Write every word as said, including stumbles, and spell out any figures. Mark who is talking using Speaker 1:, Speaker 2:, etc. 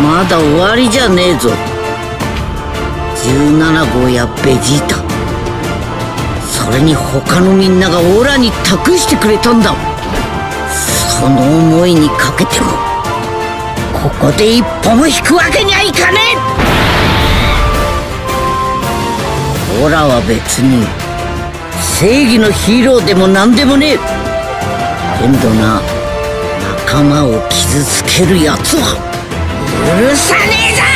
Speaker 1: まだ終わりじゃねえぞ。じゅうななごうやベジータ、それに他のみんながオラに託してくれたんだ。その思いにかけてもここで一歩も引くわけにはいかねえ。オラは別に正義のヒーローでも何でもねえ。けんどな、仲間を傷つけるやつは許さねえぞ。